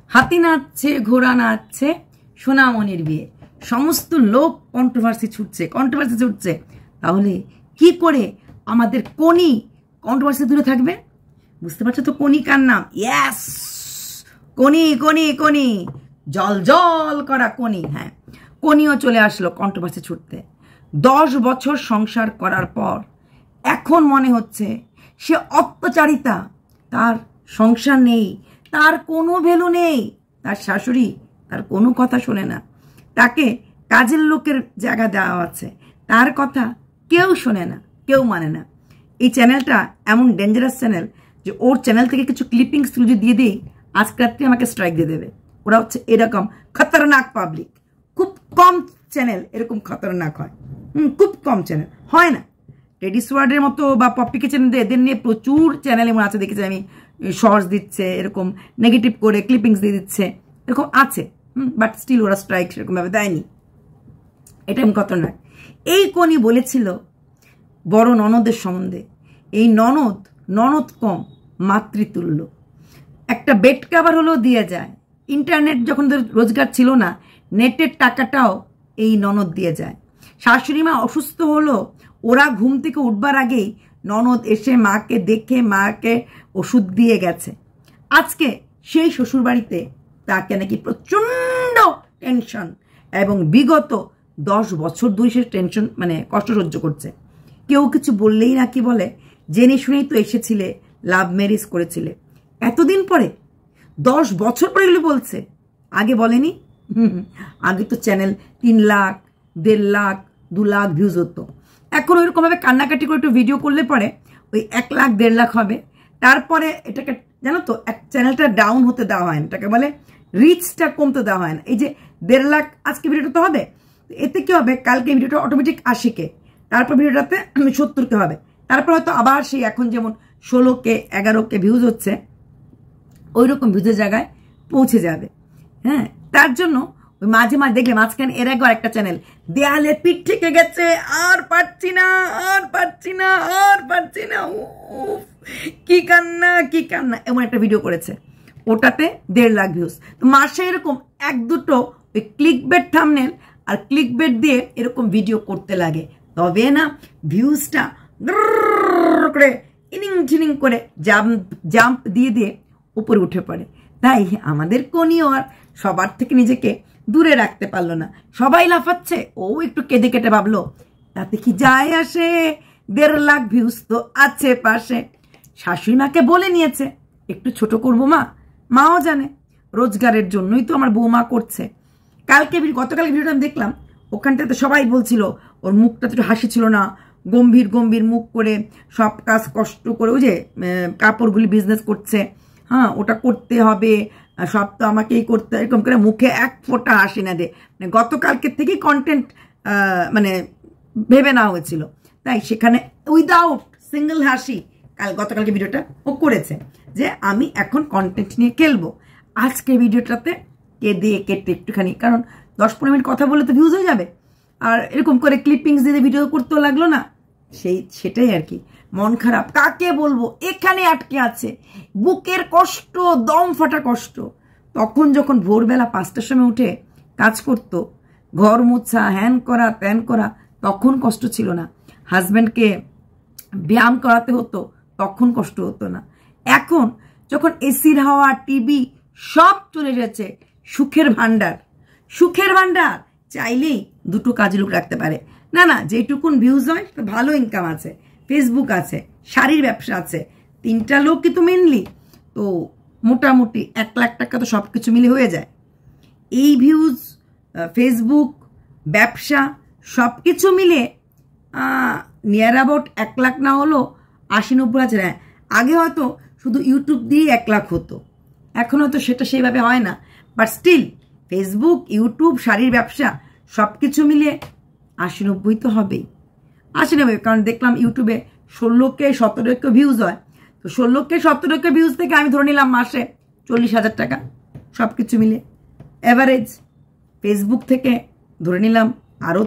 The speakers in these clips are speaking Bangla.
হাতি নাচছে, ঘোড়া নাচছে, সোনামণির বিয়ে, সমস্ত লোক কন্ট্রোভার্সি ছুটছে। তাহলে কি করে আমাদের কোনি কন্ট্রোভার্সি দূরে থাকবে? বুঝতে পারছো তো কোনি কার নাম? ইয়েস, কোনি কোনি কোনি, জল জল করা কোনি। হ্যাঁ, কোনিও চলে আসলো কন্ট্রোভার্সি ছুটতে। 10 বছর সংসার করার পর এখন মনে হচ্ছে সে অত্যাচারিতা, তার সংসার নেই, তার কোনো ভ্যালু নেই, তার শাশুড়ি তার কোনো কথা শোনে না, তাকে কাজের লোকের জায়গা দেওয়া আছে, তার কথা কেউ শোনে না, কেউ মানে না। এই চ্যানেলটা এমন ডেঞ্জারাস চ্যানেল যে ওর চ্যানেল থেকে কিছু ক্লিপিংস তুলে দিয়ে দিই, আজকে রাত্রে আমাকে স্ট্রাইক দিয়ে দেবে। ওরা হচ্ছে এরকম খতরনাক পাবলিক। খুব কম চ্যানেল এরকম খতরনাক হয়, খুব কম চ্যানেল হয় না। টেডি সোয়ার্ডের মতো বা পপি কিচেন এদের নিয়ে প্রচুর চ্যানেল এমন আছে, দেখেছি আমি, শর্টস দিচ্ছে, এরকম নেগেটিভ করে ক্লিপিংস দিয়ে দিচ্ছে, এরকম আছে। বাট স্টিল ওরা স্ট্রাইক সেরকমভাবে দেয়নি। এটা আমি খতরনাক। এই কোনি বলেছিল বড় ননদের সম্বন্ধে, এই ননদ কম, মাতৃতুল্য। একটা বেড কাভার হলেও দিয়ে যায়। ইন্টারনেট যখন রোজগার ছিল না, নেটের টাকাটাও এই ননদ দিয়ে যায়। শাশুড়ি মা অসুস্থ হলো, ওরা ঘুম থেকে উঠবার আগেই ননদ এসে মাকে দেখে মাকে ওষুধ দিয়ে গেছে। আজকে সেই শ্বশুরবাড়িতে তাকে নাকি প্রচণ্ড টেনশন, এবং বিগত 10 বছর ধরে সে টেনশন মানে কষ্ট সহ্য করছে। কেউ কিছু বললেই নাকি বলে জেনে শুনেই তো এসেছিলে, লাভ ম্যারেজ করেছিলে। এতদিন পরে 10 বছর পরে এগুলো বলছে, আগে বলেনি? আগে তো চ্যানেল 3 লাখ, 1.5 লাখ, 2 লাখ ভিউজ হতো। এখন ওইরকমভাবে কান্নাকাটি করে একটু ভিডিও করলে পরে ওই 1 লাখ 1.5 লাখ হবে। তারপরে এটাকে জানো তো, এক চ্যানেলটা ডাউন হতে দেওয়া হয় না, এটাকে বলে রিচটা কমতে দেওয়া হয় না। এই যে 1.5 লাখ আজকে ভিডিওটা তো হবে, এতে কি হবে, কালকে ভিডিওটা অটোমেটিক 80K, তারপর ভিডিওটাতে 70K হবে, তারপর হয়তো আবার সেই এখন যেমন 16K 11K ভিউজ হচ্ছে, ওই রকম ভিউজের জায়গায় পৌঁছে যাবে। হ্যাঁ, তার জন্য ওই মাঝে মাঝে দেখলে মাঝখানে এর আগে একটা চ্যানেল দেয়ালে পিঠ থেকে গেছে, আর পারছি না, কি কান্না এমন একটা ভিডিও করেছে, ওটাতে 1.5 লাখ ভিউজ। তো মাসে এরকম 1-2টো ওই ক্লিকবেট থাম্বনেল আর ক্লিকবেট দিয়ে এরকম ভিডিও করতে লাগে, তবে না ভিউজটা করে ইনিং করে জাম্প দিয়ে উপরে উঠে পড়ে। তাই আমাদের কোনিও আর সবার থেকে নিজেকে দূরে রাখতে পারলো না। সবাই লাফাচ্ছে, ও একটু কেঁদে কেটে ভাবলো তাতে কি যায় আসে, 1.5 লাখ ভিউজ তো আছে পাশে। শাশুড়ি মাকে বলে নিয়েছে একটু ছোট করবো, মাও জানে রোজগারের জন্যই তো আমার বৌমা করছে। গতকালকে ভিডিওটা আমি দেখলাম, ওখানটাতে সবাই বলছিল ওর মুখটা একটু হাসি ছিল না, গম্ভীর মুখ করে সব কাজ কষ্ট করে, ওই যে কাপড়গুলি বিজনেস করছে, হ্যাঁ ওটা করতে হবে, সব তো আমাকেই করতে, এরকম করে মুখে এক ফোঁটা হাসি না দে। মানে গতকালকের থেকেই কন্টেন্ট মানে ভেবে নেওয়া হয়েছিল, তাই সেখানে উইদাউট সিঙ্গেল হাসি গতকালকে ভিডিওটা ও করেছে যে আমি এখন কন্টেন্ট নিয়ে খেলবো। আজকে ভিডিওটাতে কেটে একটুখানি, কারণ 10-15 মিনিট কথা বলে তো ভিউজ হয়ে যাবে, আর এরকম করে ক্লিপিংস দিয়ে ভিডিও করতেও লাগলো না, সেটাই আর কি। মন খারাপ কাকে বলবো, এখানে আটকে আছে, বুকের কষ্ট, দম ফাটা কষ্ট। তখন যখন ভোরবেলা 5টার সময় উঠে কাজ করত, ঘর মোছা, হ্যান করা ত্যান করা, তখন কষ্ট ছিল না। হাজব্যান্ডকে ব্যায়াম করাতে হতো, তখন কষ্ট হতো না। এখন যখন এসির হাওয়া, টিভি সব চলে যাচ্ছে, সুখের ভান্ডার চাইলেই 2টো কাজে লোক রাখতে পারে না, যেটুকুন ভিউজ হয় ভালো ইনকাম আছে, ফেসবুক আছে, শাড়ির ব্যবসা আছে, 3টা লোক কিন্তু মেনলি তো মোটামুটি 1 লাখ টাকা তো সব কিছু মিলে হয়ে যায়। এই ভিউজ, ফেসবুক, ব্যবসা সব কিছু মিলে নিয়ার অ্যাবাউট 1 লাখ না হলো 80-90 হাজার। আগে হয়তো শুধু ইউটিউব দিয়েই 1 লাখ হতো, এখন হয়তো সেটা সেইভাবে হয় না, বাট স্টিল ফেসবুক, ইউটিউব, শাড়ির ব্যবসা সব কিছু মিলে 80-90 তো হবেই, 80-90। কারণ দেখলাম ইউটিউবে 16K 17K ভিউজ হয়, তো 16K 17K ভিউজ থেকে আমি ধরে নিলাম মাসে 40,000 টাকা সব কিছু মিলে অ্যাভারেজ। ফেসবুক থেকে ধরে নিলাম আরও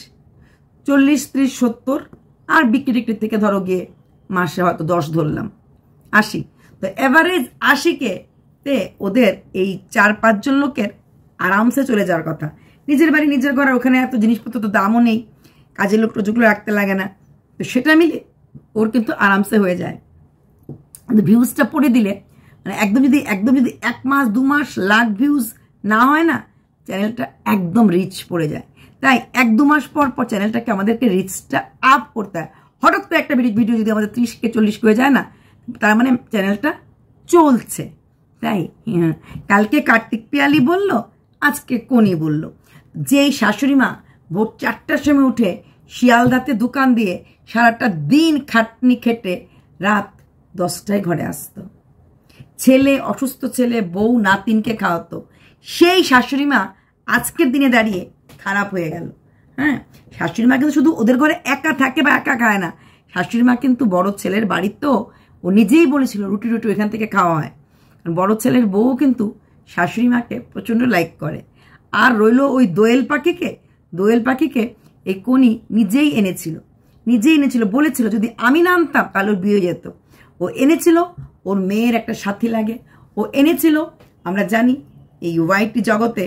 40, 30, 70, আর বিক্রি থেকে ধরো গিয়ে মাসে হয়তো 10 ধরলাম, 80। তো অ্যাভারেজ 80K তে ওদের এই 4-5 জন লোকের আরামসে চলে যাওয়ার কথা। নিজের বাড়ি নিজের ঘর, ওখানে এত জিনিসপত্র তো দামও নেই, কাজের লোক টোজগুলো রাখতে লাগে না, তো সেটা মিলে ওর কিন্তু আরামসে হয়ে যায়। ভিউজটা পড়ে দিলে মানে একদম যদি 1 মাস 2 মাস লাখ ভিউজ না হয় না, চ্যানেলটা একদম রিচ পড়ে যায়। তাই 1-2 মাস পর পর চ্যানেলটাকে আমাদেরকে রিচটা আপ করতে হয়। হঠাৎ করে একটা ভিডিও যদি আমাদের 30-40 হয়ে যায় না, তার মানে চ্যানেলটা চলছে। তাই কালকে কার্তিক পিয়ালি বলল, আজকে কোনি বলল, যেই শাশুড়ি মা ভোর 4টার সময় উঠে শিয়ালদাতে দোকান দিয়ে সারাটা দিন খাটনি খেটে রাত 10টায় ঘরে আসতো, ছেলে অসুস্থ ছেলে বউ নাতিনকে খাওয়াতো, সেই শাশুড়ি মা আজকের দিনে দাঁড়িয়ে খারাপ হয়ে গেল। হ্যাঁ, শাশুড়ি মা কিন্তু শুধু ওদের ঘরে একা থাকে বা একা খায় না, শাশুড়ি মা কিন্তু বড় ছেলের বাড়ির তো ও নিজেই বলেছিল রুটি রুটি এখান থেকে খাওয়া হয়। বড় ছেলের বউ কিন্তু শাশুড়ি মাকে প্রচণ্ড লাইক করে। আর রইল ওই দোয়েল পাখিকে এই কোনি নিজেই এনেছিল, বলেছিল যদি আমি না আনতাম তাহলে ওর বিয়ে যেত। ও এনেছিল, ওর মেয়ের একটা সাথী লাগে, ও এনেছিল। আমরা জানি এই ওয়াইটি জগতে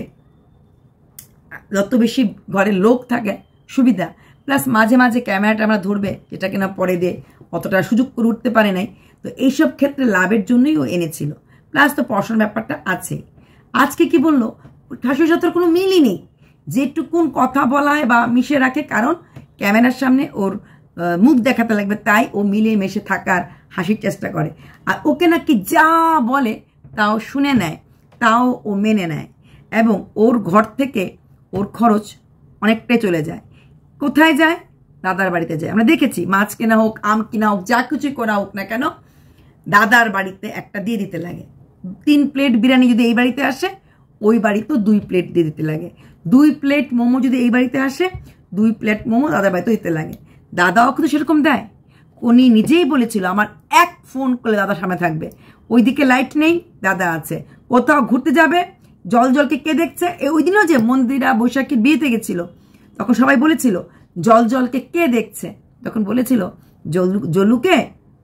যত বেশি ঘরে লোক থাকে সুবিধা, প্লাস মাঝে মাঝে ক্যামেরাটা আমরা ধরবে, যেটা কিনা পরে দিয়ে অতটা সুযোগ করে উঠতে পারে নাই। তো এইসব ক্ষেত্রে লাভের জন্যই ও এনেছিল, প্লাস তো পড়াশোনার ব্যাপারটা আছে। আজকে কি বললো, শাশুড়ির সাথে কোনো মিলই নেই, যেটুকুন কথা বলা হয় বা মিশে রাখে, কারণ ক্যামেরার সামনে ওর মুখ দেখাতে লাগবে, তাই ও মিলে মিশে থাকার হাসির চেষ্টা করে। আর ওকে নাকি যা বলে তাও শুনে নেয়, তাও ও মেনে নেয়, এবং ওর ঘর থেকে ওর খরচ অনেকটাই চলে যায়। কোথায় যায়? দাদার বাড়িতে যায়। আমরা দেখেছি মাছ কেনা হোক, আম কেনা হোক, যা কিছু করা হোক না কেন, দাদার বাড়িতে একটা দিয়ে দিতে লাগে। 3 প্লেট বিরিয়ানি যদি এই বাড়িতে আসে, ওই বাড়িতেও 2 প্লেট দিয়ে দিতে লাগে। 2 প্লেট মোমো যদি এই বাড়িতে আসে, 2 প্লেট মোমো দাদার বাড়িতেও দিতে লাগে। দাদাও কিন্তু সেরকম দেয়। উনি নিজেই বলেছিল আমার 1 ফোন করলে দাদার সামনে থাকবে, ওইদিকে লাইট নেই, দাদা আছে। কোথাও ঘুরতে যাবে, জলকে কে দেখছে? ওই দিনও যে মন্দিরা বৈশাখীর বিয়েতে গেছিল, তখন সবাই বলেছিল জলকে কে দেখছে? তখন বলেছিল জলুকে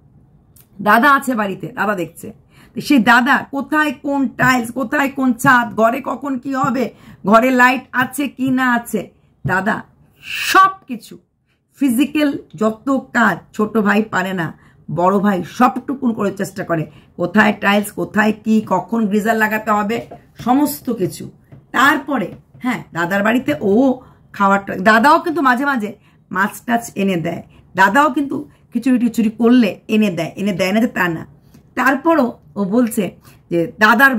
দাদা আছে বাড়িতে, দাদা দেখছে। সেই দাদা কোথায় কোন টাইলস, কোথায় কোন ছাদ, ঘরে কখন কি হবে, ঘরে লাইট আছে কি না আছে, দাদা সব কিছু ফিজিক্যাল যত কাজ ছোট ভাই পারে না, বড় ভাই সবটুকুন করে চেষ্টা করে, কোথায় টাইলস, কোথায় কি, কখন গ্রিজার লাগাতে হবে, সমস্ত কিছু। তারপরে হ্যাঁ, দাদার বাড়িতে ও খাওয়ারটা, দাদাও কিন্তু মাঝে মাঝে মাছ টাছ এনে দেয়, দাদাও কিন্তু খিচুড়ি করলে এনে দেয় না যে তা না। তারপরও ও বলছে যে দাদার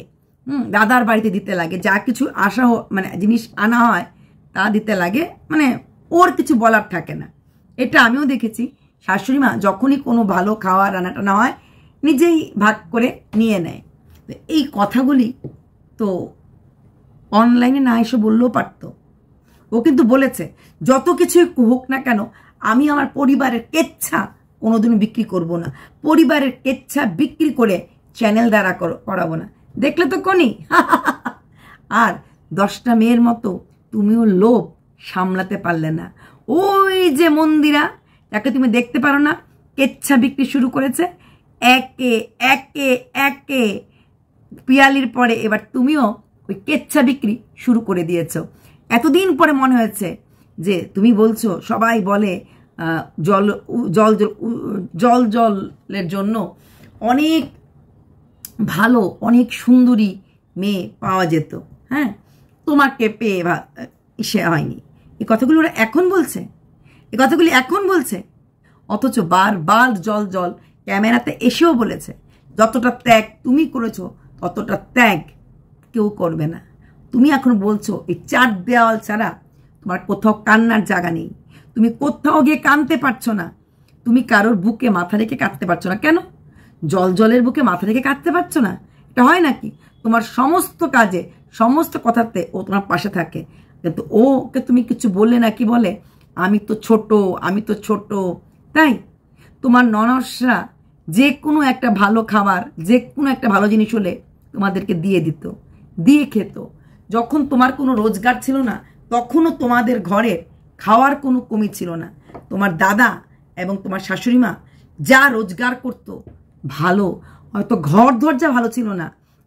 বাড়িতে দিতে লাগে, যা কিছু মানে জিনিস আনা হয় তা দিতে লাগে, মানে ওর কিছু বলার থাকে না। এটা আমিও দেখেছি, শাশুড়ি মা যখনই কোনো ভালো খাওয়া রান্না টানা হয় নিজেই ভাগ করে নিয়ে নেয়। তো এই কথাগুলি তো অনলাইনে না এসে বললেও পারতো। ও কিন্তু বলেছে যত কিছুই হোক না কেন, আমি আমার পরিবারের কেচ্ছা কোনোদিন বিক্রি করব না, পরিবারের কেচ্ছা বিক্রি করে চ্যানেল দ্বারা করাবো না। দেখলে তো কোনি। আর 10টা মেয়ের মতো তুমিও লোভ সামলাতে পারলে না। ওই যে মন্দিরা, যাকে তুমি দেখতে পারো না, কেচ্ছা বিক্রি শুরু করেছে একে একে একে পিয়ালির পরে, এবার তুমিও ওই কেচ্ছা বিক্রি শুরু করে দিয়েছ। এতদিন পরে মনে হয়েছে যে তুমি বলছো, সবাই বলে জলের জন্য অনেক ভালো অনেক সুন্দরী মেয়ে পাওয়া যেত, হ্যাঁ, তোমাকে পেয়ে ইসে হয়নি। এই কথাগুলো ওরা এখন বলছে, অথচ বারবার জল ক্যামেরাতে এসেও বলেছে যতটা ত্যাগ তুমি করেছো ততটা ত্যাগ কেউ করবে না। তুমি এখন বলছো এই 4 দেওয়াল ছাড়া তোমার কোথাও কান্নার জায়গা নেই, তুমি কোথাও গিয়ে কাঁদতে পারছো না, তুমি কারোর বুকে মাথা রেখে কাঁদতে পারছো না। কেন? জলের বুকে মাথা রেখে কাঁদতে পারছো না? এটা হয় নাকি? তোমার সমস্ত কাজে সমস্ত কথাতে ও তোমার পাশে থাকে, কিন্তু ওকে তুমি কিছু বললে না, কি বলে আমি তো ছোট। তাই তোমার ননসরা যে কোনো একটা ভালো খাবার, যে কোনো একটা ভালো জিনিস হলে তোমাদেরকে দিয়ে খেত। যখন তোমার কোনো রোজগার ছিল না, তখনও তোমাদের ঘরে খাওয়ার কোনো কমি ছিল না। তোমার দাদা এবং তোমার শাশুড়ি মা যা রোজগার করতো, ভালো, হয়তো ঘর দরজা ভালো ছিল না,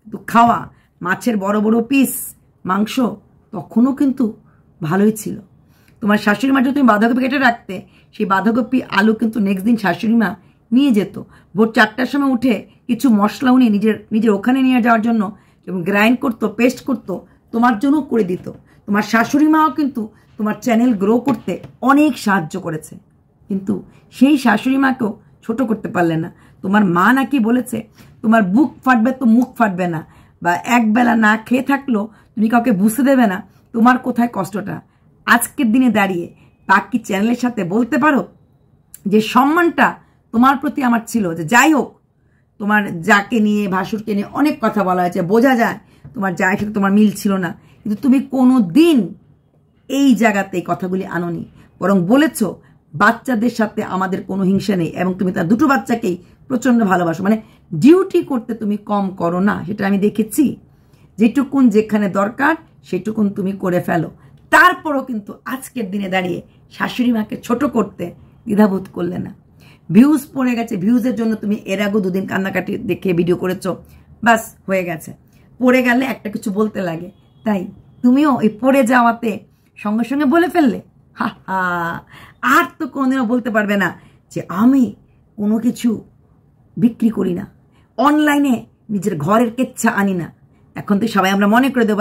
কিন্তু খাওয়া মাছের বড় বড় পিস মাংস তখনও কিন্তু ভালোই ছিল। তোমার শাশুড়ি মা যদি তুমি বাঁধাকপি কেটে রাখতে, সেই বাঁধাকপি আলু কিন্তু নেক্সট দিন শাশুড়ি মা নিয়ে যেত। ভোর 4টার সময় উঠে কিছু মশলা উনি নিজের ওখানে নিয়ে যাওয়ার জন্য এবং গ্রাইন্ড করতো, পেস্ট করতো, তোমার জন্য করে দিত। তোমার শাশুড়ি মাও কিন্তু তোমার চ্যানেল গ্রো করতে অনেক সাহায্য করেছে, কিন্তু সেই শাশুড়ি মাকেও ছোট করতে পারলে না। তোমার মা নাকি বলেছে তোমার বুক ফাটবে তো মুখ ফাটবে না, বা একবেলা না খেয়ে থাকলেও তুমি কাউকে বুঝতে দেবে না তোমার কোথায় কষ্টটা। আজকের দিনে দাঁড়িয়ে বাকি চ্যানেলের সাথে বলতে পারো যে সম্মানটা তোমার প্রতি আমার ছিল, যে যাই হোক তোমার যাকে নিয়ে ভাসুরকে নিয়ে অনেক কথা বলা হয়েছে, বোঝা যায় তোমার যায়ের সাথে তোমার মিল ছিল না, কিন্তু তুমি কোনো দিন এই জায়গাতে এই কথাগুলি আনোনি, বরং বলেছ বাচ্চাদের সাথে আমাদের কোনো হিংসা নেই এবং তুমি তার দুটো বাচ্চাকেই প্রচণ্ড ভালোবাসো। মানে ডিউটি করতে তুমি কম করো না, সেটা আমি দেখেছি। যেটুকুন যেখানে দরকার সেটুকুন তুমি করে ফেলো। তারপরও কিন্তু আজকের দিনে দাঁড়িয়ে শাশুড়ি মাকে ছোট করতে দ্বিধাবোধ করলে না। ভিউজ পড়ে গেছে, ভিউজের জন্য তুমি এর আগেও 2 দিন কান্নাকাটি দেখে ভিডিও করেছো, বাস হয়ে গেছে। পড়ে গেলে একটা কিছু বলতে লাগে, তাই তুমিও এই পড়ে যাওয়াতে সঙ্গে সঙ্গে বলে ফেললে। হা হা, আর তো কোনোদিনও বলতে পারবে না যে আমি কোনো কিছু বিক্রি করি না, অনলাইনে নিজের ঘরের কেচ্ছা আনি না। এখন তো সবাই আমরা মনে করে দেবো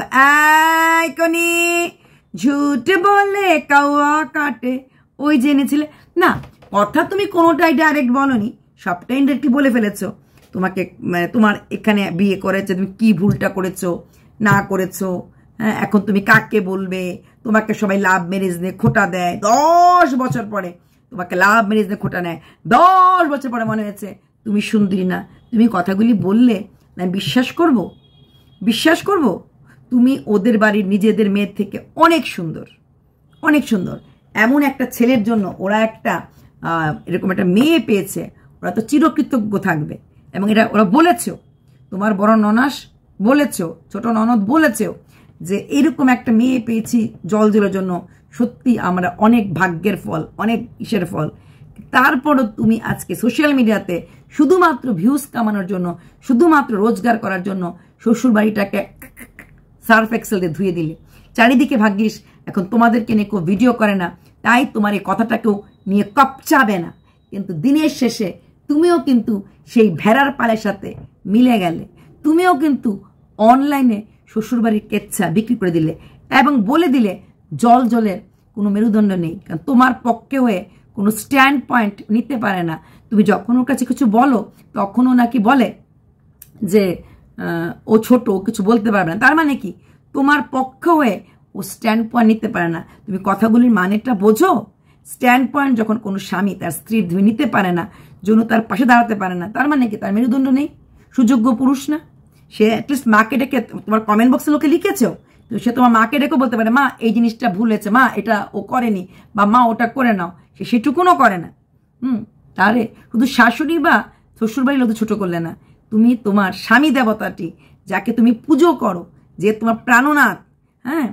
আইকনি ঝুট বলে কাওয়া কাটে, ওই জেনেছিলে না। কথা তুমি কোনোটাই ডাইরেক্ট বলনি, সবটাই ইনডাইরেক্টলি বলে ফেলেছো। তোমাকে তোমার এখানে বিয়ে করেছে, তুমি কি ভুলটা করেছো না করেছো, হ্যাঁ এখন তুমি কাকে বলবে। তোমাকে সবাই লাভ ম্যারেজ নিয়ে খোটা দেয়, 10 বছর পরে তোমাকে লাভ ম্যারেজ নিয়ে খোটা নেয়, 10 বছর পরে মনে হয়েছে তুমি সুন্দরী না। তুমি কথাগুলি বললে না বিশ্বাস করব? বিশ্বাস করব? তুমি ওদের বাড়ির নিজেদের মেয়ের থেকে অনেক সুন্দর, অনেক সুন্দর। এমন একটা ছেলের জন্য ওরা একটা এরকম একটা মেয়ে পেয়েছে, ওরা তো চিরকৃতজ্ঞ থাকবে। এবং এটা ওরা বলেছেও, তোমার বড় ননাস বলেছেও, ছোট ননদ বলেছেও যে এরকম একটা মেয়ে পেয়েছি জল জলের জন্য, সত্যি আমরা অনেক ভাগ্যের ফল, অনেক ইসের ফল। তারপরও তুমি আজকে সোশ্যাল মিডিয়াতে শুধুমাত্র ভিউজ কামানোর জন্য, শুধুমাত্র রোজগার করার জন্য শ্বশুর বাড়িটাকে সার্ফ এক্সেল দিয়ে ধুয়ে দিলে। চারিদিকে ভাগ্যিস এখন তোমাদেরকে নিয়ে কেউ ভিডিও করে না, তাই তোমার এই কথাটাকেও নিয়ে কপচাবে না। কিন্তু দিনের শেষে তুমিও কিন্তু সেই ভেড়ার পালের সাথে মিলে গেলে, তুমিও কিন্তু অনলাইনে শ্বশুরবাড়ির কেচ্ছা বিক্রি করে দিলে এবং বলে দিলে জল জলের কোনো মেরুদণ্ড নেই, কারণ তোমার পক্ষে হয়ে কোনো স্ট্যান্ড পয়েন্ট নিতে পারে না। তুমি যখন ওর কাছে কিছু বলো তখনও নাকি বলে যে ও ছোট, কিছু বলতে পারবে না। তার মানে কি তোমার পক্ষে হয়ে ও স্ট্যান্ড পয়েন্ট নিতে পারে না। তুমি কথাগুলির মানেটা বোঝো? স্ট্যান্ড পয়েন্ট যখন কোনো স্বামী তার স্ত্রীর ধুয়ে নিতে পারে না, জন্য তার পাশে দাঁড়াতে পারে না, তার মানে কি তার মেরুদণ্ড নেই, সুযোগ্য পুরুষ না? সে অ্যাটলিস্ট মাকে ডেকে, তোমার কমেন্ট বক্সে লোকে লিখেছেও, তো সে তোমার মাকে ডেকে বলতে পারে মা এই জিনিসটা ভুল হয়েছে, মা এটা ও করেনি, বা মা ওটা করে নাও। সে সেটুকুনও করে না। তাহলে শুধু শাশুড়ি বা শ্বশুরবাড়ির লোক ছোট করলে না, তুমি তোমার স্বামী দেবতাটি যাকে তুমি পুজো করো, যে তোমার প্রাণনাথ, হ্যাঁ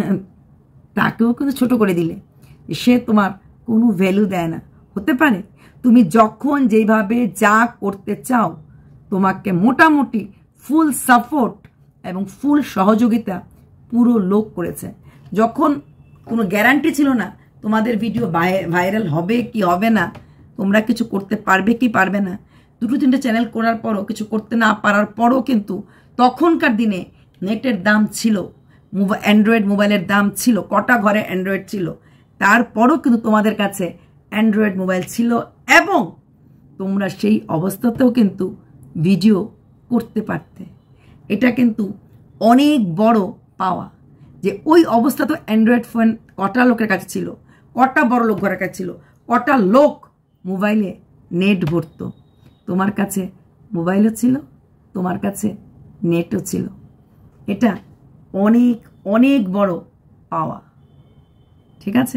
তাকেও কিন্তু ছোট করে দিলে। সে তোমার কোনো ভ্যালু দেয় না। হতে পারে তুমি যখন যেভাবে যা করতে চাও, তোমাকে মোটামুটি ফুল সাপোর্ট এবং ফুল সহযোগিতা পুরো লোক করেছে। যখন কোনো গ্যারান্টি ছিল না তোমাদের ভিডিও ভাইরাল হবে কি হবে না, তোমরা কিছু করতে পারবে কি পারবে না, 2-3টে চ্যানেল করার পরও কিছু করতে না পারার পরও কিন্তু তখনকার দিনে নেটের দাম ছিল, অ্যান্ড্রয়েড মোবাইলের দাম ছিল, কটা ঘরে অ্যান্ড্রয়েড ছিল, তারপরও কিন্তু তোমাদের কাছে অ্যান্ড্রয়েড মোবাইল ছিল এবং তোমরা সেই অবস্থাতেও কিন্তু ভিডিও করতে পারতে। এটা কিন্তু অনেক বড় পাওয়া, যে ওই অবস্থা তো অ্যান্ড্রয়েড ফোন কটা লোকের কাছে ছিল, কটা বড় লোক ঘরের কাছে ছিল, কটা লোক মোবাইলে নেট ভরতো। তোমার কাছে মোবাইলও ছিল, তোমার কাছে নেটও ছিল। এটা অনেক অনেক বড় পাওয়া। ঠিক আছে,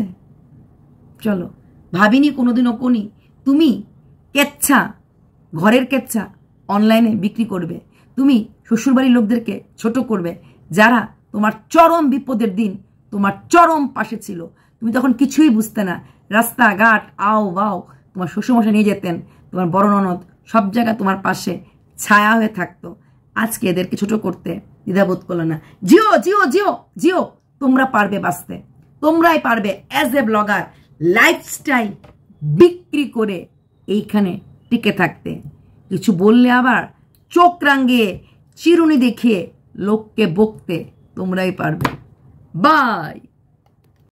চলো, ভাবিনি কোনোদিনও কোনি তুমি কেচ্ছা, ঘরের কেচ্ছা অনলাইনে বিক্রি করবে, তুমি শ্বশুরবাড়ির লোকদেরকে ছোট করবে, যারা তোমার চরম বিপদের দিন তোমার চরম পাশে ছিল। তুমি তখন কিছুই বুঝতে না, রাস্তাঘাট আও বাও তোমার শ্বশুরমশাই নিয়ে যেতেন, তোমার বড় ননদ সব জায়গায় তোমার পাশে ছায়া হয়ে থাকতো। আজকে এদেরকে ছোট করতে দ্বিধাবোধ করলো না। জিও জিও জিও জিও, তোমরা পারবে বাঁচতে, তোমরাই পারবে অ্যাজ এ ব্লগার লাইফস্টাইল বিক্রি করে এইখানে টিকে থাকতে। কিছু বললে আবার চোখ রাঙিয়ে চিরুনি দেখিয়ে লোককে বকতে তোমরাই পারবে। বাই।